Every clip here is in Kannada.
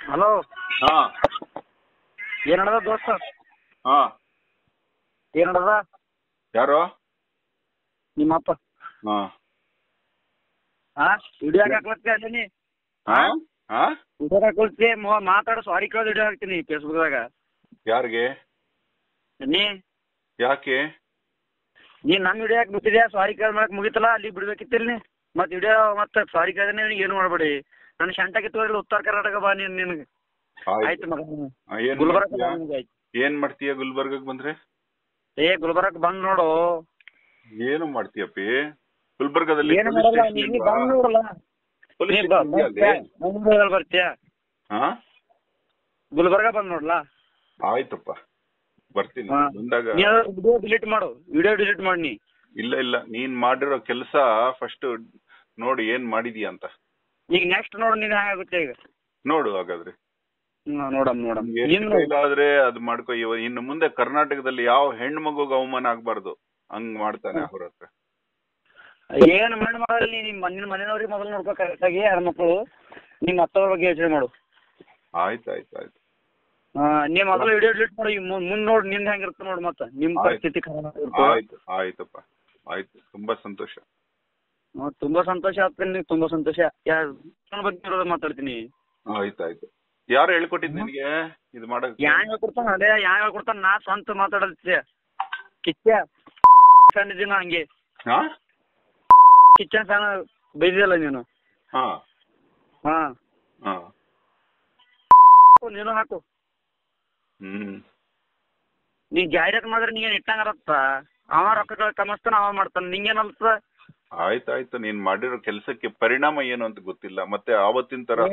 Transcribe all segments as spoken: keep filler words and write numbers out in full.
ಹಲೋ. ಹಾ ಏನ್ ನಡದ ದೋಸ್ತ? ಹಾ ಏನ್ ನಡದ? ಯಾರು? ನಿಮ್ಮಪ್ಪ. ಹಾ ಹಾ ವಿಡಿಯೋ ಹಾಕ್ಲತ್ತಿ ಅಲ್ಲಿ. ಹಾ ಹಾ ವಿಡಿಯೋ ಹಾಕೊಳ್ತಿ ಮಾತಾಡ ಸಾರಿ ಕೇಳೋದು ವಿಡಿಯೋ ಹಾಕ್ತೀನಿ ಫೇಸ್ಬುಕ್ದಾಗ. ಯಾರಿಗೆ? ನೀ ಯಾಕೆ? ನೀ ನನ್ ವಿಡಿಯೋ ಹಾಕಿ ಬಿಟ್ಟಿದ್ಯಾ? ಸಾರಿ ಕೇಳ ಮಾಡಕ್ ಮುಗಿತಲ್ಲ, ಅಲ್ಲಿ ಬಿಡ್ಬೇಕಿತ್ತಿಲ್ ನೀ. ಮತ್ ವಿಡಿಯೋ ಮತ್ತೆ ಸಾರಿ ಕೇಳಿದ್ರೆ ಏನು ಮಾಡ್ಬೇಡಿ. ನನ್ನ ಶಂಟ ಕಿತ್ತೋದ್ರಲ್ಲಿ ಉತ್ತರ ಕರ್ನಾಟಕ ಬಾ ನೀನ್. ನಿನಗೆ ಆಯ್ತು ಮಗ. ಗುಲ್ಬರ್ಗ ಏನ್ ಮಾಡ್ತೀಯ ಗುಲ್ಬರ್ಗಕ್ ಬಂದ್ರೆ? ಏ ಗುಲ್ಬರ್ಗಕ್ ಬಂದ್ ನೋಡು. ಏನು ಮಾಡ್ತೀಯಪ್ಪಿ ಗುಲ್ಬರ್ಗದಲ್ಲಿ? ಏನು ಮಾಡಲ್ಲ, ನೀ ಬಂದ್ ನೋಡಲ್ಲ. ಬರ್ತೀಯ? ಹಾ ಗುಲ್ಬರ್ಗ ಬಂದ್ ನೋಡ್ಲಾ? ಆಯ್ತಪ್ಪ ಬರ್ತೀನಿ. ಬಂದಾಗ ವಿಡಿಯೋ ಡಿಲೀಟ್ ಮಾಡು, ವಿಡಿಯೋ ಡಿಲೀಟ್ ಮಾಡಿ. ನೀ ಇಲ್ಲ ಇಲ್ಲ ನೀನ್ ಮಾಡಿರೋ ಕೆಲಸ ಫಸ್ಟ್ ನೋಡಿ ಏನ್ ಮಾಡಿದೀಯ ಅಂತ. ಈಗ ನೆಕ್ಸ್ಟ್ ನೋಡು ನೀನ್ ಹೇಗಾಗುತ್ತೆ ಈಗ ನೋಡು. ಹಾಗಾದ್ರೆ ನೋಡಮ್ ನೋಡಮ್ ಆದ್ರೆ ಅದು ಮಾಡ್ಕೊ. ಇವ ಇನ್ನು ಮುಂದೆ ಕರ್ನಾಟಕದಲ್ಲಿ ಯಾವ ಹೆಣ್ಣು ಮಗುಗ ಅವಮಾನ ಆಗ್ಬಾರ್ದು, ಹಂಗ್ ಮಾಡ್ತಾನೆ ಅವ್ರ ಹತ್ರ. ಏನ್ ಮಾಡಿ ಮಾಡಲ್ಲ. ನಿಮ್ ನಿನ್ನ ಮನೆಯವ್ರಿಗೆ ಮೊದಲು ನೋಡ್ಕೋ ಕರೆಕ್ಟಾಗಿ. ಹೆಣ್ಮಕ್ಳು ನಿಮ್ ಮತ್ತವ್ರ ಬಗ್ಗೆ ಯೋಚನೆ ಮಾಡು. ಆಯ್ತು ಆಯ್ತು ಆಯ್ತು. ಹಾ ನೀ ಮೊದಲು ವಿಡಿಯೋ ಡಿಲೀಟ್ ಮಾಡು. ಮುಂದ್ ನೋಡ್ ನಿಂದ ಹೆಂಗಿರುತ್ತೆ ನೋಡು. ಮತ್ತ ನಿಮ್ ಪರಿಸ್ಥಿತಿ ಆಯ್ತು ಆಯ್ತಪ್ಪ ಆಯ್ತು. ತುಂಬಾ ಸಂತೋಷ. ತುಂಬಾ ಸಂತೋಷ ಆಗ್ತೀನಿ. ತುಂಬಾ ಸಂತೋಷ. ಯಾರ ಬಗ್ಗೆ ಮಾತಾಡ್ತೀನಿ. ಆಯ್ತಾಯ್ತು. ಯಾರು ಹೇಳ್ಕೊಟ್ಟಿದ್ ನಿನ್ಗೆ ಇದು ಮಾಡಕ್? ಯಾನ್ ಹೇಳ್ಕೊಡ್ತಾನ? ಅದೇ ಯಾನ್ ಹೇಳ್ಕೊಡ್ತಾನ? ನಾ ಸ್ವಂತ ಮಾತಾಡತ್ತೆ ಕಿಚ್ಚ ಫ್ಯಾನ್ ಹಂಗೆ. ಹಾ ಕಿಚ್ಚನ್ ಫ್ಯಾನ್ ಬೈದಿಯಲ್ಲ ನೀನು. ಹಾ ಹಾ ಹಾ ನೀನು ಹಾಕು. ಹ್ಮ್ ನೀ ಜಾಹೀರಾತ್ ಮಾಡಿದ್ರೆ ನೀನ್ ಇಟ್ಟಂಗಾರತ್ತ. ಅವ ರೊಕ್ಕ ಕಮಸ್ತಾನ, ಅವ ಮಾಡ್ತಾನ, ನಿಂಗೇನಲ್ತ? ಆಯ್ತಾಯ್ತು. ನೀನ್ ಮಾಡಿರೋ ಕೆಲ್ಸಕ್ಕೆ ಪರಿಣಾಮ ಏನು ಅಂತ ಗೊತ್ತಿಲ್ಲ. ಮತ್ತೆ ಆವತ್ತಿನ ತರ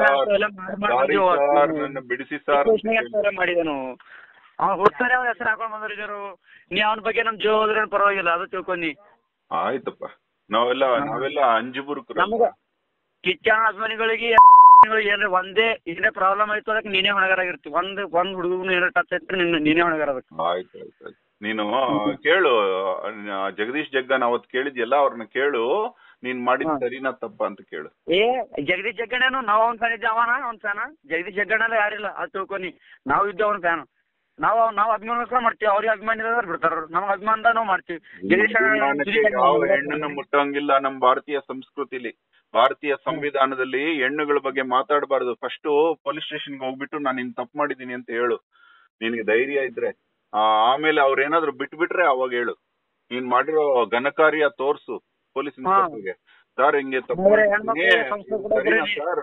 ನನ್ನ ಬಿಡಿಸಿ ಸಾರ್ ಮಾಡಿದನು. ಅವ ಹುಡ್ತಾರೆ, ಅವ್ರ ಹೆಸರು ಹಾಕೊಂಡ್ ಬಂದಿರು. ನೀ ಅವನ ಬಗ್ಗೆ ನಮ್ ಜೀವ ಹೋದ್ರೆ ಪರವಾಗಿಲ್ಲ, ಅದು ತಿಳ್ಕೊಂಡಿ. ಆಯ್ತಪ್ಪ. ನಾವೆಲ್ಲ ನಾವೆಲ್ಲ ಅಂಜುಬುರ್ಕರು. ನಮಗ ಕಿಚ್ಚನ ಅಭಿಮಾನಿಗಳಿಗೆ ಏನ್ರಿ ಒಂದೇ ಏನೇ ಪ್ರಾಬ್ಲಮ್ ಆಯ್ತು ಅದಕ್ಕೆ ನೀನೇ ಹೊಣೆಗಾರಾಗಿರ್ತಿ. ಒಂದ್ ಒಂದ್ ಹುಡುಗನ ಏನಾರ ಟಚ್ ಆಯ್ತು ನೀನೇ ಹೊಣೆಗಾರ. ಆಯ್ತು ಆಯ್ತು. ನೀನು ಕೇಳು, ಜಗದೀಶ್ ಜಗ್ಗನ್ ಅವತ್ ಕೇಳಿದ್ಯಲ್ಲ, ಅವ್ರನ್ನ ಕೇಳು. ನೀನ್ ಮಾಡಿದ್ ಸರಿನಾ ತಪ್ಪ ಅಂತ ಕೇಳು. ಏ ಜಗದೀಶ್ ಜಗ್ಗಣ್ಣನು ನಾವು ಅವ್ನ ಫ್ಯಾನ್ ಇದ್ದೆ. ಅವನ ಅವ್ನ ಫ್ಯಾನ ಜಗದೀಶ್ ಜಗ್ಗಣ್ಣ ಯಾರಿಲ್ಲ, ಅದು ತಿಳ್ಕೊನಿ. ನಾವು ಇದ್ದೆ ಅವ್ನ ಫ್ಯಾನ್. ನಾವು ನಾವು ಅಭಿಮಾನ ಮಾಡ್ತೀವಿ. ಅವ್ರಿಗೆ ಅಭಿಮಾನಿ ಬಿಡ್ತಾರ. ನಮ್ಗೆ ಅಭಿಮಾನದ ನಾವು ಮಾಡ್ತೀವಿ. ಯಾವ ಹೆಣ್ಣನ್ನು ಮುಟ್ಟಂಗಿಲ್ಲ ನಮ್ ಭಾರತೀಯ ಸಂಸ್ಕೃತಿಲಿ. ಭಾರತೀಯ ಸಂವಿಧಾನದಲ್ಲಿ ಹೆಣ್ಣುಗಳ ಬಗ್ಗೆ ಮಾತಾಡಬಾರ್ದು. ಫಸ್ಟ್ ಪೊಲೀಸ್ ಸ್ಟೇಷನ್ಗೆ ಹೋಗ್ಬಿಟ್ಟು ನಾನು ಇನ್ ತಪ್ಪು ಮಾಡಿದೀನಿ ಅಂತ ಹೇಳು, ನಿನ್ಗೆ ಧೈರ್ಯ ಇದ್ರೆ. ಆಮೇಲೆ ಅವ್ರ ಏನಾದ್ರು ಬಿಟ್ಬಿಟ್ರೆ ಅವಾಗ ಹೇಳು. ನೀನ್ ಮಾಡಿರೋ ಘನಕಾರ್ಯ ತೋರ್ಸು ಪೊಲೀಸ್ ಇನ್ಸ್ಪೆಕ್ಟರ್ಗೆ. ಸರ್ ಹಿಂಗೆ ತಪ್ಪು ಸರಿನಾ ಸರ್?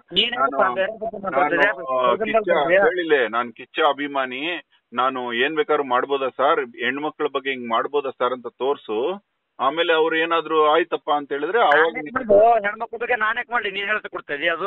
ನಾನು ಕಿಚ್ಚ ಹೇಳಿಲ್ಲ, ನಾನ್ ಕಿಚ್ಚ ಅಭಿಮಾನಿ, ನಾನು ಏನ್ ಬೇಕಾದ್ರೂ ಮಾಡ್ಬೋದಾ ಸರ್, ಹೆಣ್ಮಕ್ಳ ಬಗ್ಗೆ ಹಿಂಗ್ ಮಾಡ್ಬೋದಾ ಸರ್ ಅಂತ ತೋರ್ಸು. ಆಮೇಲೆ ಅವ್ರು ಏನಾದ್ರು ಆಯ್ತಪ್ಪ ಅಂತ ಹೇಳಿದ್ರೆ ಅವಾಗ ಹೆಣ್ಮಕ್ಳ ಬಗ್ಗೆ ನಾನ್ ಯಾಕೆ ಮಾಡ್ಲಿ? ನೀನ್ ಹೇಳ್ತಾ ಕೊಡ್ತೇನೆ ಅದು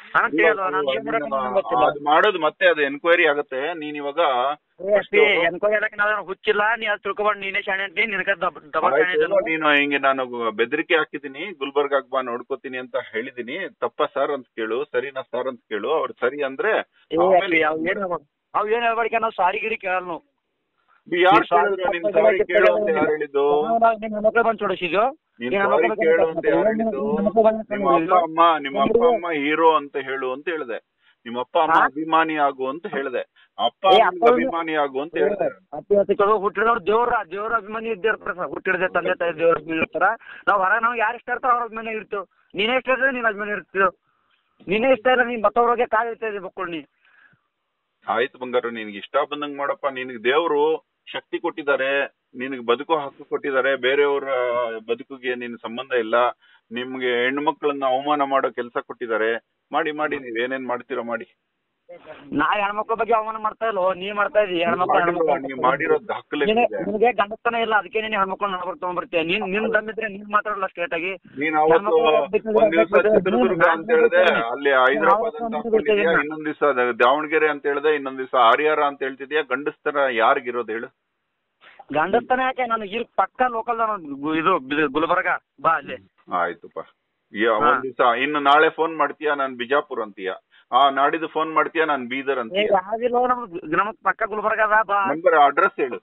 ಅದು ಮಾಡೋದು. ಮತ್ತೆ ಅದು ಎನ್ಕ್ವೈರಿ ಆಗುತ್ತೆ. ನೀನ್ ಇವಾಗ ಎನ್ಕ್ವೈರಿ ನಾವೇನು ಹುಚ್ಚಿಲ್ಲ. ನೀ ಅದು ತಿಳ್ಕೊಬಾರ್ದು. ನೀನೇ ಶಾಣೆ ಅಂತೀನಿ. ನೀನು ಹಿಂಗೆ ನಾನು ಬೆದರಿಕೆ ಹಾಕಿದೀನಿ, ಗುಲ್ಬರ್ಗಾಗ್ ಬಾ ನೋಡ್ಕೋತೀನಿ ಅಂತ ಹೇಳಿದೀನಿ. ತಪ್ಪ ಸರ್ ಅಂತ ಕೇಳು, ಸರಿನಾ ಸರ್ ಅಂತ ಕೇಳು. ಅವ್ರು ಸರಿ ಅಂದ್ರೆ ಅವ್ ಏನ್ ಹೇಳ್ಬಾರ್ಕ ನಾವು ಸಾರಿ ಗಿರಿ ಕೇಳಲ್ಲ. ನಾವು ಯಾರು ಹೇಳಿದ್ರು ನಿನ್ ಸಾರಿ ಕೇಳು ಅಂತ ಯಾರು ಹೇಳಿದ್ದು? ಬಂದ್ ಚೋಡಿಸಿದ್ಯೋ ನೀನ್ ಸಾರಿ ಕೇಳು ಅಂತ ಯಾರು ಹೇಳಿದ್ದು? ನಿಮ್ಮ ಅಪ್ಪ ಅಮ್ಮ ನಿಮ್ಮ ಅಪ್ಪ ಅಮ್ಮ ಹೀರೋ ಅಂತ ಹೇಳು ಅಂತ ಹೇಳಿದೆ. ನಿಮ್ಮ ಅಪ್ಪ ಅಮ್ಮ ಅಭಿಮಾನಿ ಆಗು ಅಂತ ಹೇಳಿದೆ. ಅಪ್ಪ ಅಭಿಮಾನಿ ಆಗು ಅಂತ ಹೇಳಿದೆ. ಹುಟ್ಟಿದವ್ರು ದೇವ್ರ ದೇವ್ರ ಅಭಿಮಾನಿ ಇದ್ದಿರ್ತಾರ ಸರ್. ಹುಟ್ಟಿದ ತಂದೆ ತಾಯಿ ದೇವ್ರ ಅಭಿಮಾನಿ ಇರ್ತಾರ. ನಾವ್ ಹೊರ ನಾವ್ ಯಾರು ಇಷ್ಟ ಇರ್ತಾರ ಅವ್ರ ಅಭಿಮಾನಿ ಇರ್ತೀವಿ. ನೀನೇ ಇಷ್ಟ ಇರ್ತದೆ ನೀನ್ ಅಭಿಮಾನಿ ಇರ್ತೀವಿ. ನೀನೇ ಇಷ್ಟ ಇಲ್ಲ, ನೀನ್ ಮತ್ತವ್ರಿಗೆ ಕಾಲ್ ಇರ್ತಾ ಇದೆ ಮಕ್ಕಳು. ನೀ ಆಯ್ತು ಬಂಗಾರ, ನಿನ್ಗೆ ಇಷ್ಟ ಬಂದಂಗ್ ಮಾಡಪ್ಪ. ನಿನ್ಗೆ ದೇವ್ರು ಶಕ್ತಿ ಕೊಟ್ಟಿದ್ದಾರೆ, ನಿನಗೆ ಬದುಕು ಹಕ್ಕು ಕೊಟ್ಟಿದ್ದಾರೆ. ಬೇರೆಯವ್ರ ಬದುಕಿಗೆ ನಿನ್ ಸಂಬಂಧ ಇಲ್ಲ. ನಿಮ್ಗೆ ಹೆಣ್ಣು ಮಕ್ಕಳನ್ನ ಅವಮಾನ ಮಾಡೋ ಕೆಲಸ ಕೊಟ್ಟಿದ್ದಾರೆ. ಮಾಡಿ ಮಾಡಿ ನೀವ್ ಏನೇನ್ ಮಾಡ್ತೀರೋ ಮಾಡಿ. ನಾ ಹೆಣ್ಮಕ್ಳ ಬಗ್ಗೆ ಅವಮಾನ ಮಾಡ್ತಾ ಇಲ್ವೋ? ನೀ ಮಾಡ್ತಾ ಇದೀಯ. ಹೆಣ್ಮಕ್ಳು ನೀವ್ ಮಾಡಿರೋ ದಾಖಲೆ ನಿನಗೆ ಗಂಡಸ್ತನ ಇಲ್ಲ, ಅದಕ್ಕೆ ನೀನ್ ಹೆಣ್ಮಕ್ಳು ನಡ್ಬರ್ಕ್ ತಗೊಂಡ್ಬರ್ತೀಯ. ನೀನ್ ನಿನ್ ದಮ್ಮಿದ್ರೆ ನೀನ್ ಮಾತಾಡಲ್ಲ ಸ್ಟ್ರೇಟ್ ಆಗಿ. ನೀನ್ ಅವತ್ತು ಒಂದ್ ದಿವಸ ಚಿತ್ರದುರ್ಗ ಅಂತ ಹೇಳಿದೆ, ಅಲ್ಲಿ ಹೈದರಾಬಾದ್ ಅಂತ ಹಾಕೊಂಡಿದ್ಯಾ. ಇನ್ನೊಂದ್ ದಿವಸ ದಾವಣಗೆರೆ ಅಂತ ಹೇಳಿದೆ, ಇನ್ನೊಂದ್ ದಿವಸ ಹರಿಹರ ಅಂತ ಹೇಳ್ತಿದ್ಯಾ. ಗಂಡಸ್ತರ ಯಾರಿಗಿರೋದು ಹೇಳು? ಗಂಡಸ್ತನ ಯಾಕೆ? ನಾನು ಇಲ್ಲಿ ಪಕ್ಕ ಲೋಕಲ್ ಇದು ಗುಲ್ಬರ್ಗ ಬಾ ಅಲ್ಲಿ. ಆಯ್ತಪ್ಪ. ಒಂದ್ ದಿವಸ ಇನ್ನು ನಾಳೆ ಫೋನ್ ಮಾಡ್ತೀಯಾ ನಾನ್ ಬಿಜಾಪುರ್ ಅಂತೀಯ. ಆ ನಾಡಿದ್ದು ಫೋನ್ ಮಾಡ್ತೀಯಾ ನಾನ್ ಬೀದರ್ ಅಂತೀಯ. ನಮಗ್ ಪಕ್ಕ ಗುಲ್ಬರ್ಗ ಬಾ. ನಂಬರ್ ಅಡ್ರೆಸ್ ಹೇಳು.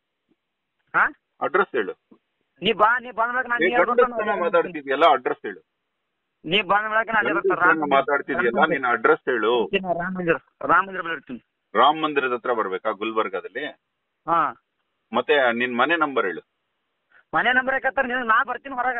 ಅಡ್ರೆಸ್ ಹೇಳು. ನೀ ಬಾ. ನೀ ಬಂದ್ಬೇಕು. ಮಾತಾಡ್ತಿದ್ಯಲ್ಲ, ಅಡ್ರೆಸ್ ಹೇಳು. ನೀ ಬಂದ ಮೇಳಕ ಅಲ್ಲೇ ಬರ್ತಾರ ರಾಮ ಮಾತಾಡ್ತಿದ್ಯಲ್ಲ, ನಿನ್ನ ಅಡ್ರೆಸ್ ಹೇಳು. ರಾಮ ಮಂದಿರ ರಾಮ ಮಂದಿರ ಬಳಿ ಇರ್ತೀನಿ. ರಾಮ ಮಂದಿರದ ಹತ್ರ ಬರ್ಬೇಕಾ ಗುಲ್ಬರ್ಗಾದಲ್ಲಿ? ಹಾ. ಮತ್ತೆ ನಿನ್ ಮನೆ ನಂಬರ್ ಹೇಳು. ಮನೆ ನಂಬರ್ ಯಾಕತ್ತಾರ ನೀನು? ನಾ ಬರ್ತೀನಿ ಹೊರಗ.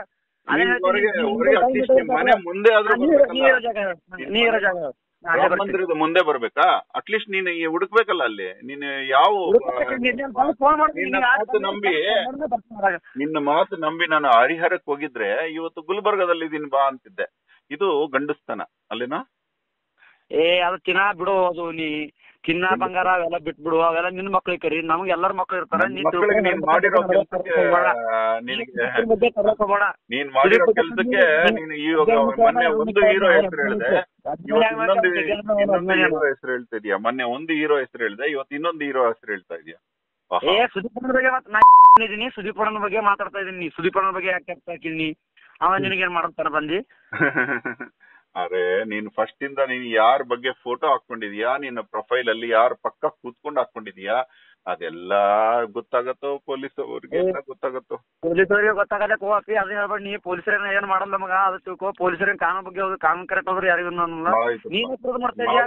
ಮನೆ ಮುಂದೆ ಆದ್ರೂ ನೀರ ಜಾಗ ರಾಮ ಮಂದಿರದ ಮುಂದೆ ಬರ್ಬೇಕಾ? ಅಟ್ಲೀಸ್ಟ್ ನೀನು ಹುಡುಕ್ಬೇಕಲ್ಲ ಅಲ್ಲಿ. ನೀನು ಯಾವ ನಿನ್ನ ಮಾತು ನಂಬಿ ನಿನ್ನ ಮಾತು ನಂಬಿ ನಾನು ಹರಿಹರಕ್ಕೆ ಹೋಗಿದ್ರೆ ಇವತ್ತು ಗುಲ್ಬರ್ಗದಲ್ಲಿ ಇದೀನಿ ಬಾ ಅಂತಿದ್ದೆ. ಇದು ಗಂಡಸ್ತನ ಅಲ್ಲಿನಾ? ಏ ಅದು ತಿನ್ನ ಬಿಡು, ಅದು ನೀ ಚಿನ್ನ ಬಂಗಾರ ಅವೆಲ್ಲ ಬಿಟ್ಬಿಡು, ಅವೆಲ್ಲ ನಿನ್ ಮಕ್ಳಿಗೆ ಕರಿ. ನಮ್ಗೆ ಎಲ್ಲರ ಮಕ್ಳು ಇರ್ತಾರ. ನೀನ್ ಮಾಡಿರೋ ಕೆಲ್ಸಕ್ಕೆ ನೀನ್ ಮಾಡಿರೋ ಕೆಲ್ಸಕ್ಕೆ ನೀನು ಇವಾಗ ಮೊನ್ನೆ ಒಂದು ಹೀರೋ ಹೆಸರು ಹೇಳಿದೆ, ಇವತ್ತು ಇನ್ನೊಂದು ಇನ್ನೊಂದು ಹೀರೋ ಹೆಸರು ಹೇಳ್ತಾ ಇದೀಯಾ. ಮೊನ್ನೆ ಒಂದು ಹೀರೋ ಹೆಸರು ಹೇಳಿದೆ, ಇವತ್ತು ಇನ್ನೊಂದು ಹೀರೋ ಹೆಸರು ಹೇಳ್ತಾ ಇದೀಯಾ. ಏ ಸುದೀಪಣ್ಣನ ಬಗ್ಗೆ ನಾ ಇದೀನಿ, ಸುದೀಪಣ್ಣನ ಬಗ್ಗೆ ಮಾತಾಡ್ತಾ ಇದೀನಿ. ಸುದೀಪಣ್ಣನ ಬಗ್ಗೆ ಯಾಕೆ ಹಾಕಿದೀನಿ? ಅವ ನಿನಗೇನ್ ಮಾಡ್ತಾರ ಬಂದಿ? ಅರೆ ನೀನ್ ಫಸ್ಟ್ ಇಂದ ನೀನ್ ಯಾರ ಬಗ್ಗೆ ಫೋಟೋ ಹಾಕೊಂಡಿದ್ಯಾ, ನಿನ್ನ ಪ್ರೊಫೈಲ್ ಅಲ್ಲಿ ಯಾರ ಪಕ್ಕ ಕೂತ್ಕೊಂಡು ಹಾಕೊಂಡಿದ್ಯಾ, ಅದೆಲ್ಲಾ ಗೊತ್ತಾಗತ್ತೋ ಪೊಲೀಸ್ ಅವ್ರಿಗೆ ಗೊತ್ತಾಗತ್ತೋ? ಪೊಲೀಸರಿಗೆ ಗೊತ್ತಾಗಲ್ಲ ಕೋಪಿ. ಅದೇ ಹೇಳ್ಬೇಡಿ, ನೀ ಪೊಲೀಸರನ್ನ ಏನ್ ಮಾಡಲ್ಲ ಮಗ. ಅದು ತಿಳ್ಕೊ. ಪೊಲೀಸರ ಕಾನೂನು ಬಗ್ಗೆ ಹೋಗಿ ಕಾನೂನು ಕರೆಕ್ಟ್ ಹೋದ್ರೆ ಯಾರಿಗೂ ನೀನ್ ಮಾಡ್ತಾ ಇದೀಯಾ?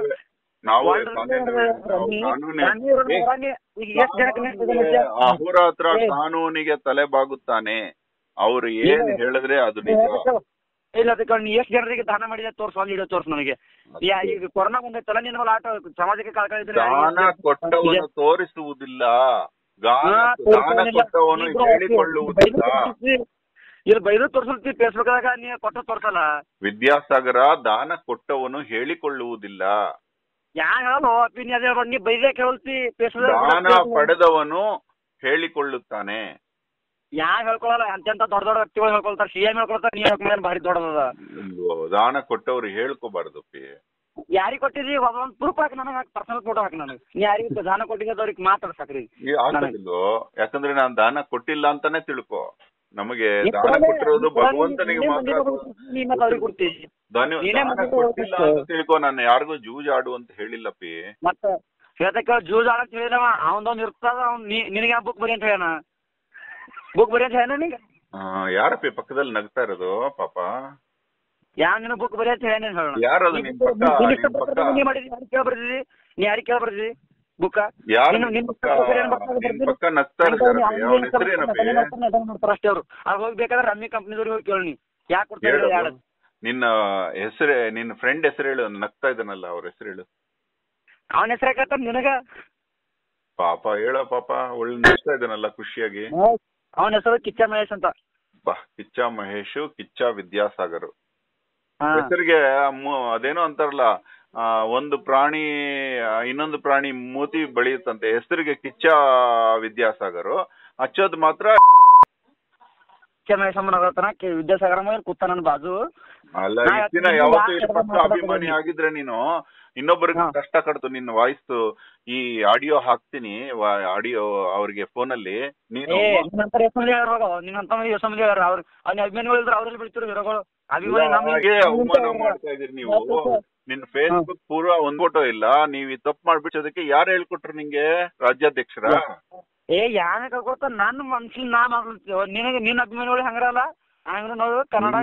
ಅವರ ಹತ್ರ ಕಾನೂನಿಗೆ ತಲೆ ಬಾಗುತ್ತಾನೆ. ಅವ್ರು ಏನ್ ಹೇಳಿದ್ರೆ ಅದು ನಿಜ. ಇಲ್ಲ ಅದಕ್ಕೆ ನೀ ಎಷ್ಟು ಜನರಿಗೆ ದಾನ ಮಾಡಿದೆ ತೋರ್ಸು, ಒಂದು ವಿಡಿಯೋ ತೋರ್ಸು ನನಗೆ. ಈಗ ಕೊರೋನಾ ಬಂದೈತಲ್ಲ, ನಿನ್ನ ಆಟ ಸಮಾಜಕ್ಕೆ ಕಳ್ಕೊಂಡಿದ್ರೆ ದಾನ ಕೊಟ್ಟವನು ತೋರಿಸುವುದಿಲ್ಲ, ದಾನ ಕೊಟ್ಟವನು ಹೇಳಿಕೊಳ್ಳುವುದಿಲ್ಲ. ಇಲ್ಲಿ ಬೈದು ತೋರ್ಸಲ್ತಿ ಫೇಸ್ಬುಕ್ದಾಗ, ನೀ ಕೊಟ್ಟ ತೋರ್ಸಲ್ಲ. ವಿದ್ಯಾಸಾಗರ ದಾನ ಕೊಟ್ಟವನು ಹೇಳಿಕೊಳ್ಳುವುದಿಲ್ಲ. ಯಾ ಹೇಳೋ ಅಪ್ಪಿ, ನೀ ಅದೇ ನೀ ಬೈದೇ ಕೇಳ್ತಿ ಫೇಸ್ಬುಕ್. ದಾನ ಪಡೆದವನು ಹೇಳಿಕೊಳ್ಳುತ್ತಾನೆ. ಯಾ ಹೇಳ್ಕೊಳಲ್ಲ, ಎಂತೆಂತ ದೊಡ್ಡ ದೊಡ್ಡ ವ್ಯಕ್ತಿಗಳು ಹೇಳ್ಕೊಳ್ತಾರೆ. ಸಿ ಎಂ ಹೇಳ್ಕೊಳ್ತಾರೆ, ನೀ ಹೇಳ್ಕೊಂಡ್ ಭಾರಿ ದೊಡ್ಡದ. ದಾನ ಕೊಟ್ಟವ್ರು ಹೇಳ್ಕೋಬಾರ್ದು. ಯಾರಿಗ್ ಕೊಟ್ಟಿದ್ರಿ ಒಂದ್ ಪ್ರೂಫ್ ಹಾಕಿ ನನಗೆ, ಪರ್ಸನಲ್ ಫೋಟೋ ಹಾಕಿ ನನಗೆ. ನೀ ಯಾರಿಗೆ ದಾನ ಕೊಟ್ಟಿದ್ದವ್ರಿಗೆ ಮಾತಾಡ್ಸಾಕ್ರಿ. ಯಾಕಂದ್ರೆ ನಾನ್ ದಾನ ಕೊಟ್ಟಿಲ್ಲ ಅಂತಾನೆ ತಿಳ್ಕೊ. ನಮಗೆ ದಾನ ಕೊಟ್ಟಿರೋದು ಭಗವಂತನಿಗೆ ಮಾತ್ರ. ಕೊಟ್ಟಿಲ್ಲ ಅಂತ ತಿಳ್ಕೊ. ನಾನು ಯಾರಿಗೂ ಜೂಜ್ ಆಡು ಅಂತ ಹೇಳಿಲ್ಲಪ್ಪಿ. ಮತ್ತ ಹೇಳ್ತಕ್ಕ ಜೂಜ್ ಆಡಕ್ ಹೇಳಿದವ. ಅವನದೊಂದ್ ಇರ್ತದ, ಅವ್ನ್ ನಿನಗೆ ಬುಕ್ ಬರಿ ಅಂತ ಹೇಳ. ಬುಕ್ ಬರಿ ಅಂತ ಹೇಳ ನಿಗ. ಯಾರಪ್ಪಿ ಪಕ್ಕದಲ್ಲಿ ನಗ್ತಾ ಇರೋದು ಪಾಪ? ಯಾ ನಿನ್ನ ಬುಕ್ ಬರಿ ಅಂತ ಹೇಳ ಹೇಳ. ಯಾರದು ನಿನ್ ಪಕ್ಕ? ನೀ ಮಾಡಿದ್ರಿ ಯಾರಿಗೆ ಕೇಳ ಬರ್ದಿದಿ? ನೀ ಯಾರಿಗೆ ಕೇಳ ಬರ್ದಿದಿ ಬುಕ್ಕ? ಪಕ್ಕ ನಗ್ತಾ ಇರ್ತಾರೆ. ಅಷ್ಟೇ ಅವ್ರು ಅಲ್ಲಿ ಹೋಗಿ ಬೇಕಾದ್ರೆ ರಮ್ಮಿ ಕಂಪ್ನಿದವ್ರಿಗೆ ಹೋಗಿ ಕೇಳಿ ಯಾಕೆ ಕೊಡ್ತಾರೆ. ನಿನ್ನ ಹೆಸರೇ, ನಿನ್ನ ಫ್ರೆಂಡ್ ಹೆಸರು ಹೇಳು. ನಗ್ತಾ ಇದ್ದಾನಲ್ಲ, ಅವ್ರ ಹೆಸರು ಹೇಳು. ಅವನ ಹೆಸರು ಯಾಕತ್ತ ನಿನಗ? ಪಾಪ ಹೇಳ ಪಾಪ, ಒಳ್ಳೆ ನಗ್ತಾ ಇದ್ದಾನಲ್ಲ ಖುಷಿಯಾಗಿ. ಅವನ ಹೆಸರು ಕಿಚ್ಚ ಮಹೇಶ್ ಅಂತ. ಬಾ, ಕಿಚ್ಚ ಮಹೇಶ್, ಕಿಚ್ಚ ವಿದ್ಯಾಸಾಗರ್ ಹೆಸರಿಗೆ ಅದೇನೋ ಅಂತಾರಲ್ಲ, ಒಂದು ಪ್ರಾಣಿ ಇನ್ನೊಂದು ಪ್ರಾಣಿ ಮೂತಿ ಬೆಳೆಯುತ್ತಂತೆ. ಹೆಸರಿಗೆ ಕಿಚ್ಚ ವಿದ್ಯಾಸಾಗರ್, ಹಚ್ಚೋದ್ ಮಾತ್ರ ಕಿಚ್ಚ ಮಹೇಶ್ ಅಮ್ಮನ ವಿದ್ಯಾಸಾಗರ ಮೇಲೆ ಕೂತ ನನ್ನ ಬಾಜು. ಅಲ್ಲ, ಹೆಚ್ಚಿನ ಯಾವತ್ತೂ ಪಕ್ಕ ಅಭಿಮಾನಿ ಆಗಿದ್ರೆ ನೀನು ಇನ್ನೊಬ್ಬರಿಗೆ ಕಷ್ಟ ಕಡ್ತು. ನಿನ್ನ ವಾಯ್ಸ್ ಈ ಆಡಿಯೋ ಹಾಕ್ತೀನಿ, ಆಡಿಯೋ ಅವ್ರಿಗೆ ಫೋನಲ್ಲಿ. ನೀನು ಅಭಿಮಾನಿಗಳು ಅವ್ರಲ್ಲಿ ಬಿಡ್ತಿರೋ ಅವಮಾನ ಮಾಡ್ತಾ ಇದೀರಿ ನೀವು. ನಿನ್ ಫೇಸ್ಬುಕ್ ಪೂರ್ವ ಒಂದ್ ಫೋಟೋ ಇಲ್ಲ. ನೀವ್ ತಪ್ಪು ಮಾಡ್ಬಿಟ್ಟೋದಕ್ಕೆ ಯಾರು ಹೇಳ್ಕೊಟ್ರು ನಿಂಗೆ? ರಾಜ್ಯಾಧ್ಯಕ್ಷರ? ಏ ಯಾನ ಕಳ್ಕೊಡ್ತ ನನ್ನ ಮನ್ಸಿನ ನಾ ಮಾಡ್ತೀವ. ನಿನಗೆ ನಿನ್ನ ಅಭಿಮಾನಿಗಳು ಹಂಗರಲ್ಲ. ಕನ್ನಡ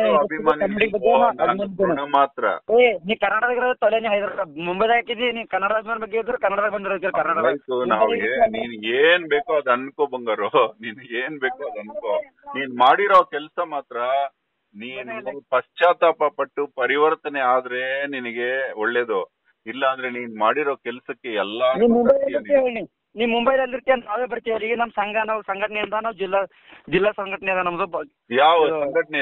ಮಾತ್ರ. ಏ ನೀ ಕನ್ನಡದಾಗ ತೊಲೆನೇ ಹೈದ್ರಾಬಾದ್ ಮುಂಬೈದಾಗ ಹಾಕಿದಿ. ನೀ ಕನ್ನಡ ಅಭಿಮಾನ ಬಗ್ಗೆ ಇದ್ರು ಕನ್ನಡದಾಗ ಬಂದಿರೋ ಕನ್ನಡ. ನಾವ್ಗೆ ನೀನ್ ಏನ್ ಬೇಕೋ ಅದ್ ಅನ್ಕೋ ಬಂಗಾರು. ನೀನ್ ಏನ್ ಬೇಕೋ ಅದ್ ಅನ್ಕೋ. ನೀನ್ ಮಾಡಿರೋ ಕೆಲ್ಸ ಮಾತ್ರ ನೀನು ಪಶ್ಚಾತ್ತಾಪ ಪಟ್ಟು ಪರಿವರ್ತನೆ ಆದ್ರೆ ನಿನಗೆ ಒಳ್ಳೇದು. ಇಲ್ಲ ಅಂದ್ರೆ ನೀನ್ ಮಾಡಿರೋ ಕೆಲ್ಸಕ್ಕೆ ಎಲ್ಲಾ ನೀ ಮುಂಬೈದಲ್ಲಿ ಇರ್ತೀಯ, ನಾವೇ ಬರ್ತೀವಿ. ಈಗ ನಮ್ ಸಂಘ, ನಾವು ಸಂಘಟನೆಯಿಂದ ನಾವು ಜಿಲ್ಲಾ ಜಿಲ್ಲಾ ಸಂಘಟನೆ ಅದ ನಮ್ದು. ಯಾವ ಸಂಘಟನೆ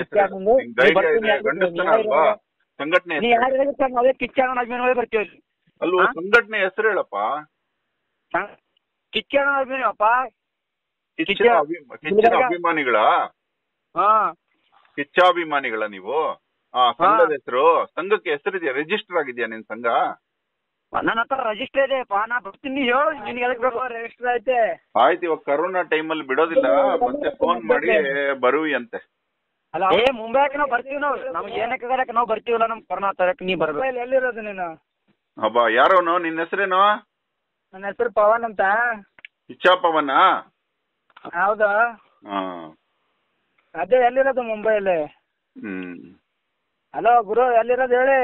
ಸಂಘಟನೆ? ನಾವೇ ಕಿಚ್ಚಣ್ಣ ಅಭಿಮಾನಿ ಬರ್ತೀವಿ. ಅಲ್ವಾ ಸಂಘಟನೆ ಹೆಸರು ಹೇಳಪ್ಪ? ಕಿಚ್ಚಣ್ಣ ಅಭಿಮಾನಿ ಅಪ್ಪ. ಕಿಚ್ಚನ ಅಭಿಮಾನಿಗಳ? ಹಾ, ಕಿಚ್ಚಾಭಿಮಾನಿಗಳ ನೀವು? ಹಾ, ಸಂಘದ ಹೆಸರು? ಸಂಘಕ್ಕೆ ಹೆಸರಿದೆಯಾ? ರಿಜಿಸ್ಟರ್ ಆಗಿದ್ಯಾ ನಿನ್ ಸಂಘ? ನನ್ನ ಹತ್ರ ರಿಜಿಸ್ಟರ್ ಇದೆ. ನಾ ಬರ್ತೀನಿ, ಹೇಳು ನಿನ್ಗೆ ಎದಕ್ ಬೇಕು ರಿಜಿಸ್ಟರ್ ಐತೆ. ಆಯ್ತು, ಇವಾಗ ಕರೋನಾ ಟೈಮಲ್ಲಿ ಬಿಡೋದಿಲ್ಲ, ಮತ್ತೆ ಫೋನ್ ಮಾಡಿ ಬರುವಿ ಅಂತೆ. ಅಲ್ಲ, ಏ ಮುಂಬೈಗೆ ನಾವು ಬರ್ತೀವಿ. ನಾವು ನಮ್ಗೆ ಏನಕ್ಕೆ ನಾವು ಬರ್ತೀವಲ್ಲ, ನಮ್ ಕರೋನಾ ತರಕ್ ನೀ ಬರ್ಬೇಕು. ಎಲ್ಲಿರೋದು ನೀನು? ಹಬ್ಬ, ಯಾರೋನು? ನಿನ್ನ ಹೆಸರೇನು? ನನ್ನ ಹೆಸರು ಪವನ್ ಅಂತ. ಇಚ್ಛಾ ಪವನ? ಹೌದಾ? ಹಾ, ಅದೇ ಎಲ್ಲಿರೋದು ಮುಂಬೈಯಲ್ಲಿ? ಹ್ಮ್ ಹಲೋ ಗುರು ಎಲ್ಲಿರೋದು ಹೇಳಿ.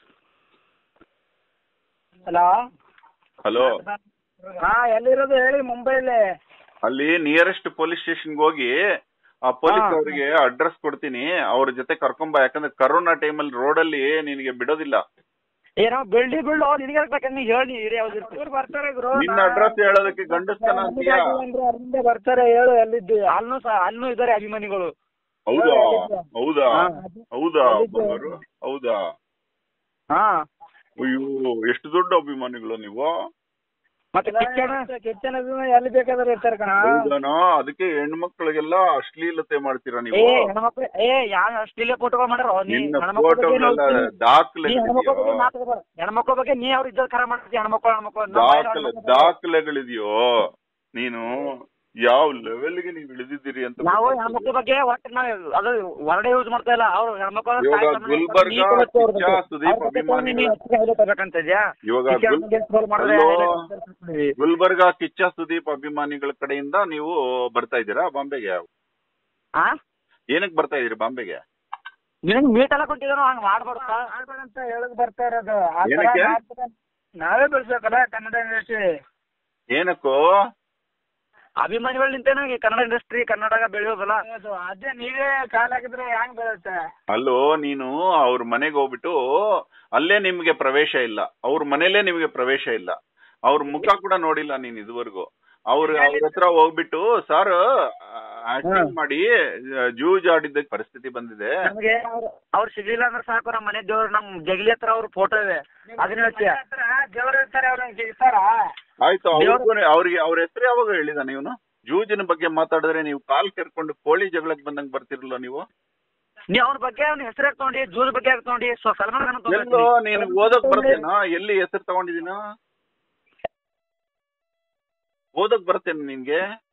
ಹಲೋ ಹಲೋ, ಹಾ ಎಲ್ಲಿರೋದು ಹೇಳಿ. ಮುಂಬೈಲಿ. ಅಲ್ಲಿ ನಿಯರೆಸ್ಟ್ ಪೊಲೀಸ್ ಸ್ಟೇಷನ್ಗೆ ಹೋಗಿ ಆ ಪೊಲೀಸ್ ಅವರಿಗೆ ಅಡ್ರೆಸ್ ಕೊಡ್ತೀನಿ, ಅವ್ರ ಜೊತೆ ಕರ್ಕೊಂಬ. ಯಾಕಂದ್ರೆ ಕರೋನಾ ಟೈಮಲ್ಲಿ ರೋಡಲ್ಲಿ ನಿನಗೆ ಬಿಡೋದಿಲ್ಲ. ಏನೋ ಬೆಳ್ಳಿ ಬೀಳು ನಿನಗೆ ಬೇಕಂದ್ರೆ ಹೇಳಿ. ಬರ್ತಾರೆ ಗುರು. ನಿನ್ನ ಅಡ್ರೆಸ್ ಹೇಳೋದಕ್ಕೆ ಗಂಡಸ್ತನ ಅಂತೀಯಾ? ಅಲ್ಲಿಂದ ಬರ್ತಾರೆ ಹೇಳು. ಎಲ್ಲಿದ್ದು ಅಲ್ಲೂ ಸಹ ಅಲ್ಲೂ ಇದಾರೆ ಅಭಿಮಾನಿಗಳು. ಹೌದಾ ಹೌದಾ ಹೌದಾ ಬಂಗಾರು? ಹೌದಾ? ಹಾ ಅಯ್ಯೋ, ಎಷ್ಟು ದೊಡ್ಡ ಅಭಿಮಾನಿಗಳು ನೀವು. ಮತ್ತೆ ಕಿಚ್ಚನ ಎಲ್ಲಿ ಬೇಕಾದ್ರೆ ಇರ್ತಾರೆ ಕಣ. ಹೌದಾನಾ? ಅದಕ್ಕೆ ಹೆಣ್ಮಕ್ಳಿಗೆಲ್ಲ ಅಶ್ಲೀಲತೆ ಮಾಡ್ತೀರಾ ನೀವು? ಏ ಹೆಣ್ಮಕ್ಳು ಏ ಯಾವ ಅಶ್ಲೀಲ ಫೋಟೋ ಮಾಡ್ಯಾರ. ದಾಖಲೆ ಹೆಣ್ಮಕ್ಳ ಬಗ್ಗೆ ನೀ ಅವ್ರ ಇದ್ದ ಖರ ಮಾಡ್ತೀವಿ. ಹೆಣ್ಮಕ್ಳು ದಾಖಲೆ ದಾಖಲೆಗಳಿದೆಯೋ? ನೀನು ಯಾವ ಲೆವೆಲ್ಗೆ ನೀವು ಇಳಿದಿದ್ದೀರಿ ಅಂತ. ನಾವು ಹೆಣ್ಮಕ್ಳ ಬಗ್ಗೆ ಒಟ್ಟು ನಾವು ಅದು ಹೊರಡೆ ಯೂಸ್ ಮಾಡ್ತಾ ಇಲ್ಲ. ಅವ್ರು ಹೆಣ್ಮಕ್ಳು ಗುಲ್ಬರ್ಗಾ ಕಿಚ್ಚ ಸುದೀಪ್ ಅಭಿಮಾನಿಗಳು ಇವಾಗ ಗುಲ್ಬರ್ಗಾ ಕಿಚ್ಚ ಸುದೀಪ್ ಅಭಿಮಾನಿಗಳ ಕಡೆಯಿಂದ ನೀವು ಬರ್ತಾ ಇದ್ದೀರಾ ಬಾಂಬೆಗೆ? ಏನಕ್ಕೆ ಬರ್ತಾ ಇದೀರಿ ಬಾಂಬೆಗೆ? ನಿನಗ್ ಮೀಟ್ ಎಲ್ಲ ಕೊಟ್ಟಿದ್ರು ಹಂಗ ಮಾಡ್ಬಾರ್ದು ಅಂತ ಹೇಳಕ್ ಬರ್ತಾ ಇರೋದು. ನಾವೇ ಬೆಳ್ಸಬೇಕಲ್ಲ ಕನ್ನಡ ಇಂಡಸ್ಟ್ರಿ. ಏನಕ್ಕೋ ಅಭಿಮಾನಿಗಳು ನಿಂತೇನೆ ಕನ್ನಡ ಇಂಡಸ್ಟ್ರಿ ಕನ್ನಡ ಬೆಳೆಯೋದಲ್ಲ. ಅದೇ ನೀವೇ ಕಾಲಾಗಿದ್ರೆ ಹೆಂಗ್ ಬೆಳೆಯುತ್ತೆ? ಅಲ್ಲೋ, ನೀನು ಅವ್ರ ಮನೆಗೆ ಹೋಗ್ಬಿಟ್ಟು ಅಲ್ಲೇ ನಿಮ್ಗೆ ಪ್ರವೇಶ ಇಲ್ಲ, ಅವ್ರ ಮನೇಲೇ ನಿಮ್ಗೆ ಪ್ರವೇಶ ಇಲ್ಲ, ಅವ್ರ ಮುಖ ಕೂಡ ನೋಡಿಲ್ಲ ನೀನ್ ಇದುವರೆಗೂ. ಅವ್ರ ಅವ್ರ ಹತ್ರ ಹೋಗ್ಬಿಟ್ಟು ಸರ್ ಆಕ್ಟಿಂಗ್ ಮಾಡಿ ಜೂಜ್ ಆಡಿದ್ದ ಪರಿಸ್ಥಿತಿ ಬಂದಿದೆ. ನಮ್ಗೆ ಅವ್ರು ಸಿಗ್ಲಿಲ್ಲ ಅಂದ್ರೆ ಸಾಕು. ನಮ್ಮ ಮನೆ ದೇವ್ರು ನಮ್ ಜಗಲಿ ಹತ್ರ ಅವ್ರ ಫೋಟೋ ಇದೆ. ಅದನ್ನ ದೇವ್ರ ಇರ್ತಾರೆ ಅವ್ರನ್ನ ಸಿಗ್ತಾರ. ಆಯ್ತು, ಅವ್ರಿಗೆ ಅವ್ರ ಹೆಸರು ಯಾವಾಗ ಹೇಳಿದಾನೆ ಇವನು? ಜೂಜಿನ ಬಗ್ಗೆ ಮಾತಾಡಿದ್ರೆ ನೀವು ಕಾಲ್ ಕೆರ್ಕೊಂಡು ಕೋಳಿ ಜಗಳಕ್ಕೆ ಬಂದಂಗ್ ಬರ್ತಿರಲ್ಲ ನೀವು. ನೀವ್ ಅವ್ರ ಬಗ್ಗೆ ಅವ್ನ ಹೆಸರು ತಗೊಂಡಿ, ಜೂಜ್ ಬಗ್ಗೆ ತಗೊಂಡಿ ಸಲ್ಮಾನ್ ಖಾನ್ ಎಲ್ಲೋ ನೀನು ಓದಕ್ ಬರ್ತೇನಾ? ಎಲ್ಲಿ ಹೆಸರು ತಗೊಂಡಿದೀನ? ಓದಕ್ ಬರ್ತೇನೆ ನಿನ್ಗೆ?